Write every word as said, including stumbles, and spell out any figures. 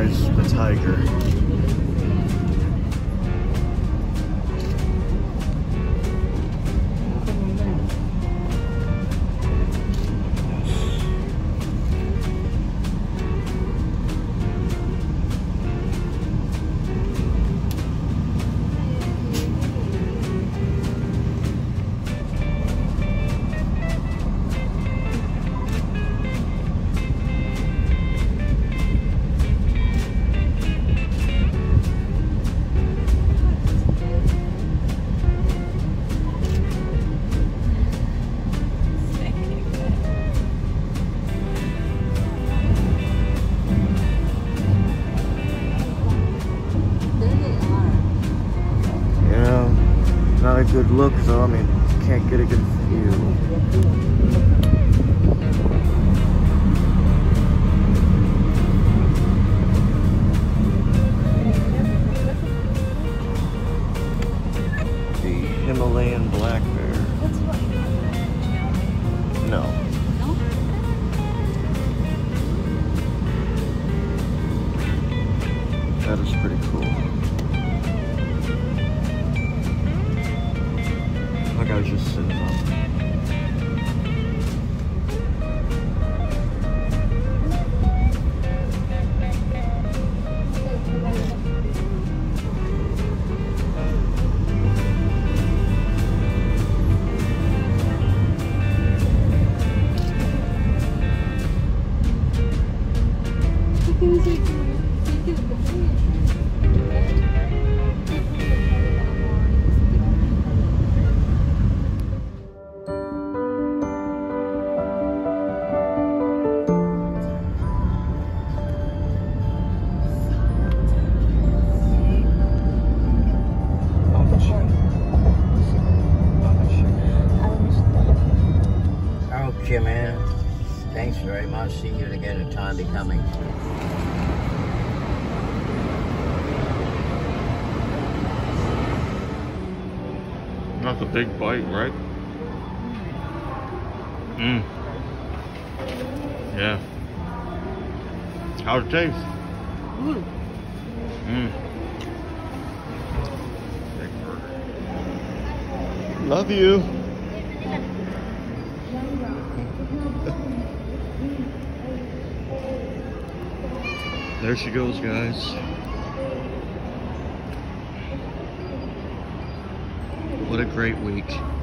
there's the tiger. Not a good look though, I mean, can't get a good view. The Himalayan black bear. No. That is pretty cool. Like I was just sitting up. Okay, man. Thanks very much. See you again in time becoming. Not the big bite, right? Mmm. Yeah. How's it taste? Mmm. Mmm. Big burger. Love you. There she goes, guys. What a great week.